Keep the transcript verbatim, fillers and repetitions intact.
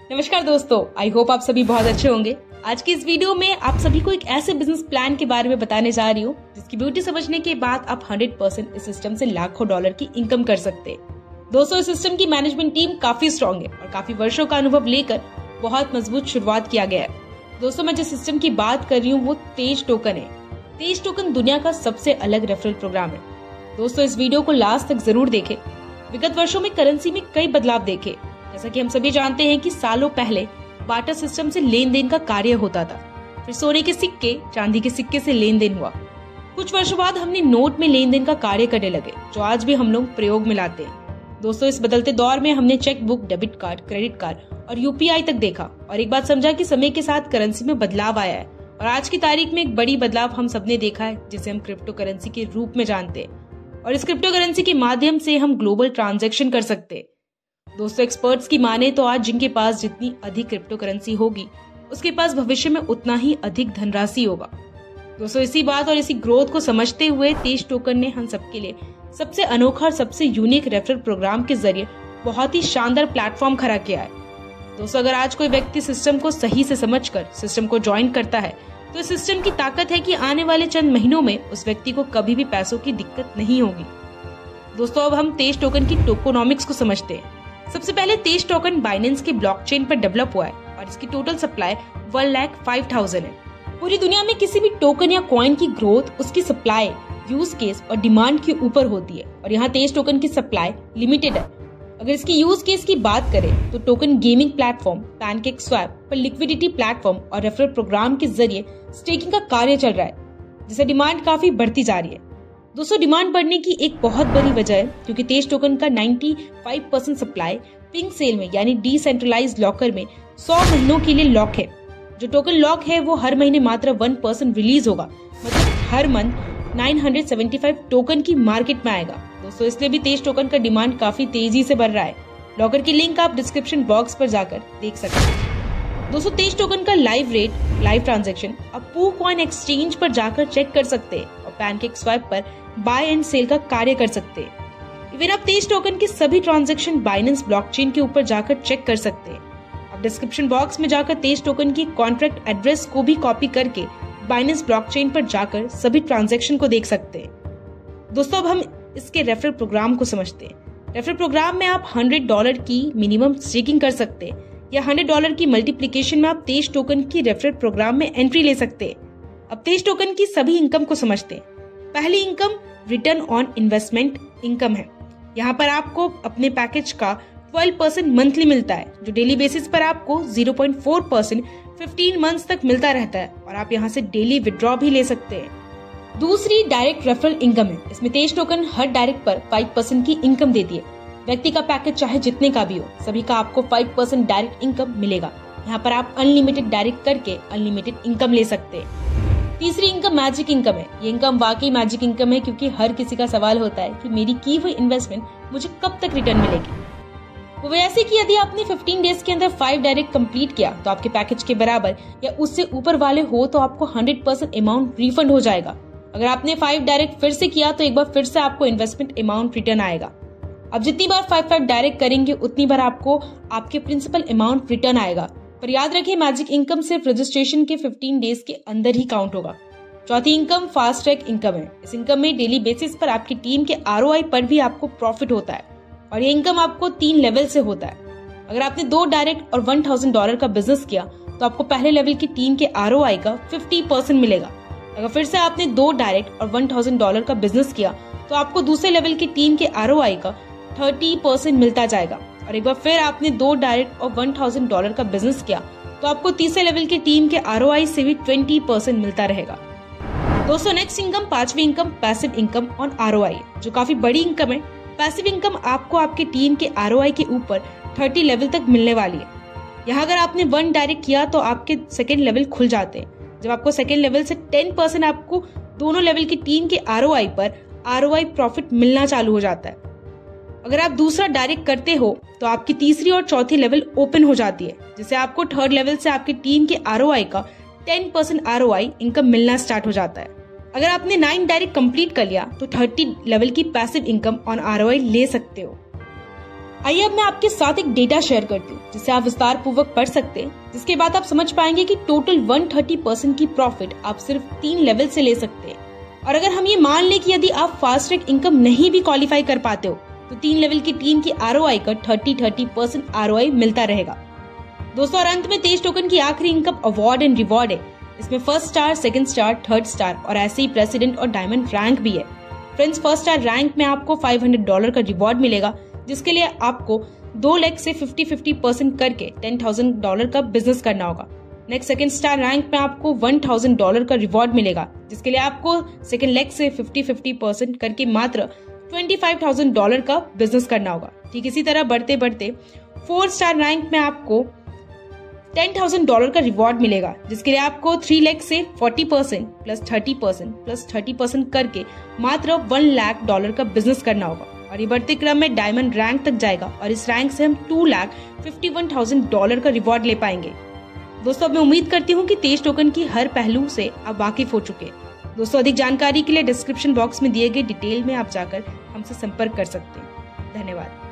नमस्कार दोस्तों, I hope आप सभी बहुत अच्छे होंगे। आज की इस वीडियो में आप सभी को एक ऐसे बिजनेस प्लान के बारे में बताने जा रही हूँ जिसकी ब्यूटी समझने के बाद आप हंड्रेड परसेंट इस सिस्टम से लाखों डॉलर की इनकम कर सकते हैं। दोस्तों, इस सिस्टम की मैनेजमेंट टीम काफी स्ट्रॉन्ग है और काफी वर्षों का अनुभव लेकर बहुत मजबूत शुरुआत किया गया है। दोस्तों, मैं जिस सिस्टम की बात कर रही हूँ वो तेज टोकन है। तेज टोकन दुनिया का सबसे अलग रेफरल प्रोग्राम है। दोस्तों, इस वीडियो को लास्ट तक जरूर देखें। विगत वर्षों में करेंसी में कई बदलाव देखे। जैसा कि हम सभी जानते हैं कि सालों पहले बार्टर सिस्टम से लेन देन का कार्य होता था, फिर सोने के सिक्के, चांदी के सिक्के से लेन देन हुआ। कुछ वर्षों बाद हमने नोट में लेन देन का कार्य करने लगे, जो आज भी हम लोग प्रयोग में लाते हैं। दोस्तों, इस बदलते दौर में हमने cheque book, debit card, credit card और यूपीआई तक देखा और एक बात समझा कि समय के साथ करेंसी में बदलाव आया है। और आज की तारीख में एक बड़ी बदलाव हम सबने देखा है, जिसे हम क्रिप्टो करेंसी के रूप में जानते हैं। और इस क्रिप्टो करेंसी के माध्यम से हम ग्लोबल ट्रांजैक्शन कर सकते हैं। दोस्तों, एक्सपर्ट्स की माने तो आज जिनके पास जितनी अधिक क्रिप्टो करेंसी होगी, उसके पास भविष्य में उतना ही अधिक धनराशि होगा। दोस्तों, इसी बात और इसी ग्रोथ को समझते हुए तेज टोकन ने हम सबके लिए सबसे अनोखा और सबसे यूनिक रेफरल प्रोग्राम के जरिए बहुत ही शानदार प्लेटफॉर्म खड़ा किया है। दोस्तों, अगर आज कोई व्यक्ति सिस्टम को सही से समझकर सिस्टम को ज्वाइन करता है तो इस सिस्टम की ताकत है कि आने वाले चंद महीनों में उस व्यक्ति को कभी भी पैसों की दिक्कत नहीं होगी। दोस्तों, अब हम तेज टोकन की टोकोनॉमिक्स को समझते हैं। सबसे पहले तेज टोकन बाइनेंस के ब्लॉकचेन पर डेवलप हुआ है और इसकी total supply one lakh five thousand है। पूरी दुनिया में किसी भी टोकन या कॉइन की ग्रोथ उसकी सप्लाई, यूज केस और डिमांड के ऊपर होती है और यहाँ तेज टोकन की सप्लाई लिमिटेड है। अगर इसकी यूज केस की बात करें तो token gaming platform pancake swap पर लिक्विडिटी प्लेटफॉर्म और रेफरल प्रोग्राम के जरिए स्टेकिंग का कार्य चल रहा है, जिससे डिमांड काफी बढ़ती जा रही है। दोस्तों, डिमांड बढ़ने की एक बहुत बड़ी वजह है क्योंकि तेज टोकन का पचानवे परसेंट सप्लाई पिंक सेल में यानी डिसेंट्रलाइज्ड लॉकर में सौ महीनों के लिए लॉक है। जो टोकन लॉक है वो हर महीने मात्र वन परसेंट रिलीज होगा, मतलब हर मंथ नौ सौ पचहत्तर टोकन की मार्केट में आएगा। दोस्तों, इसलिए भी तेज टोकन का डिमांड काफी तेजी से बढ़ रहा है। लॉकर की लिंक आप डिस्क्रिप्शन बॉक्स पर जाकर देख सकते हैं। दोस्तों, तेज टोकन का लाइव रेट, लाइव ट्रांजैक्शन आप पू कॉइन एक्सचेंज पर जाकर चेक कर सकते हैं और पैनकेक स्वैप पर बाय एंड सेल का कार्य कर सकते हैं। इवन आप तेज टोकन के सभी ट्रांजैक्शन बाइनेंस ब्लॉकचेन के ऊपर जाकर चेक कर सकते हैं। आप डिस्क्रिप्शन बॉक्स में जाकर तेज टोकन की कॉन्ट्रैक्ट एड्रेस को भी कॉपी करके बाइनेंस ब्लॉकचेन पर जाकर सभी ट्रांजैक्शन को देख सकते हैं। दोस्तों, अब हम इसके रेफरल प्रोग्राम को समझते हैं। रेफरल प्रोग्राम में आप हंड्रेड डॉलर की मिनिमम स्टेकिंग कर सकते हैं या हंड्रेड डॉलर की मल्टीप्लीकेशन में आप तेज टोकन की रेफरल प्रोग्राम में एंट्री ले सकते हैं। अब तेज टोकन की सभी इनकम को समझते हैं। पहली income return on investment income है। यहाँ पर आपको अपने पैकेज का ट्वेल्व परसेंट मंथली मिलता है, जो डेली बेसिस पर आपको zero point four percent fifteen months तक मिलता रहता है और आप यहाँ से डेली विड्रॉ भी ले सकते हैं। दूसरी डायरेक्ट रेफरल इनकम है। इसमें तेज टोकन हर डायरेक्ट पर फाइव परसेंट की इनकम देती है। व्यक्ति का पैकेज चाहे जितने का भी हो, सभी का आपको फाइव परसेंट डायरेक्ट इनकम मिलेगा। यहाँ पर आप अनलिमिटेड डायरेक्ट करके अनलिमिटेड इनकम ले सकते हैं। तीसरी इनकम मैजिक इनकम है। ये इनकम वाकई मैजिक इनकम है क्योंकि हर किसी का सवाल होता है कि मेरी की हुई इन्वेस्टमेंट मुझे कब तक रिटर्न मिलेगी। वो वैसे कि यदि आपने फिफ्टीन डेज के अंदर फाइव डायरेक्ट कंप्लीट किया तो आपके पैकेज के बराबर या उससे ऊपर वाले हो तो आपको हंड्रेड परसेंट अमाउंट रिफंड हो जाएगा। अगर आपने फाइव डायरेक्ट फिर से किया तो एक बार फिर से आपको इन्वेस्टमेंट अमाउंट रिटर्न आएगा। अब जितनी बार फाइव फाइव डायरेक्ट करेंगे उतनी बार आपको आपके प्रिंसिपल अमाउंट रिटर्न आएगा। पर याद रखिए, मैजिक इनकम सिर्फ रजिस्ट्रेशन के फिफ्टीन डेज के अंदर ही काउंट होगा। चौथी इनकम फास्ट ट्रैक इनकम है। इस इनकम में डेली बेसिस पर आपकी टीम के आरओआई पर भी आपको प्रॉफिट होता है और ये इनकम आपको तीन लेवल से होता है। अगर आपने दो डायरेक्ट और वन थाउजेंड डॉलर का बिजनेस किया तो आपको पहले लेवल की टीम के आरओआई का फिफ्टी परसेंट मिलेगा। अगर फिर से आपने दो डायरेक्ट और वन थाउजेंड डॉलर का बिजनेस किया तो आपको दूसरे लेवल की टीम के आरओआई का थर्टी परसेंट मिलता जाएगा। और एक बार फिर आपने दो डायरेक्ट और वन थाउजेंड डॉलर का बिजनेस किया तो आपको तीसरे लेवल की टीम के आरओआई से भी ट्वेंटी परसेंट मिलता रहेगा। दोस्तों, नेक्स्ट इनकम, पांचवी income passive income on ROI, जो काफी बड़ी इनकम है। पैसिव इनकम आपको आपके टीम के आरओआई के ऊपर थर्टी लेवल तक मिलने वाली है। यहाँ अगर आपने वन डायरेक्ट किया तो आपके सेकेंड लेवल खुल जाते हैं। जब आपको सेकेंड लेवल से टेन परसेंट आपको दोनों लेवल की टीम के आरओआई पर आरओआई प्रॉफिट मिलना चालू हो जाता है। अगर आप दूसरा डायरेक्ट करते हो तो आपकी तीसरी और चौथी लेवल ओपन हो जाती है, जिससे आपको थर्ड लेवल से आपकी टीम के आरओआई का टेन परसेंट आरओआई इनकम मिलना स्टार्ट हो जाता है। अगर आपने नाइन डायरेक्ट कंप्लीट कर लिया तो थर्टी लेवल की पैसिव इनकम ऑन आरओआई ले सकते हो। आइए अब मैं आपके साथ एक डेटा शेयर करती हूँ जिसे आप विस्तार पूर्वक पढ़ सकते हैं, जिसके बाद आप समझ पाएंगे कि टोटल एक सौ तीस परसेंट की प्रॉफिट आप सिर्फ तीन लेवल से ले सकते हैं। और अगर हम ये मान ले कि यदि आप फास्ट ट्रैक इनकम नहीं भी क्वालिफाई कर पाते हो तो तीन लेवल की टीम की आरओआई का तीस तीस परसेंट आरओआई मिलता रहेगा। दोस्तों, और अंत में तेज टोकन की आखिरी इनकम अवार्ड एंड रिवॉर्ड है। इसमें first star, second star, third star और ऐसे ही प्रेसिडेंट और डायमंड रैंक भी है। फ्रेंड्स, फर्स्ट स्टार रैंक में आपको पाँच सौ डॉलर का रिवॉर्ड मिलेगा, जिसके लिए आपको दो लाख से पचास पचास परसेंट करके दस हज़ार डॉलर का बिजनेस करना होगा। नेक्स्ट सेकंड स्टार रैंक में आपको एक हज़ार डॉलर का रिवॉर्ड मिलेगा, जिसके लिए आपको सेकंड लेग से पचास पचास परसेंट करके मात्र पच्चीस हज़ार डॉलर का बिजनेस करना होगा। ठीक इसी तरह बढ़ते बढ़ते फोर स्टार रैंक में आपको दस हज़ार डॉलर का रिवॉर्ड मिलेगा, जिसके लिए आपको तीन लाख से चालीस परसेंट प्लस तीस परसेंट प्लस तीस परसेंट करके मात्र एक लाख डॉलर का बिजनेस करना होगा। और ये बढ़ते क्रम में डायमंड रैंक तक जाएगा और इस रैंक से हम दो लाख इक्यावन हज़ार डॉलर का रिवॉर्ड ले पाएंगे। दोस्तों, अब मैं उम्मीद करती हूँ कि तेज टोकन की हर पहलू से आप वाकिफ हो चुके हैं। दोस्तों, अधिक जानकारी के लिए डिस्क्रिप्शन बॉक्स में दिए गए डिटेल में आप जाकर हमसे संपर्क कर सकते हैं। धन्यवाद।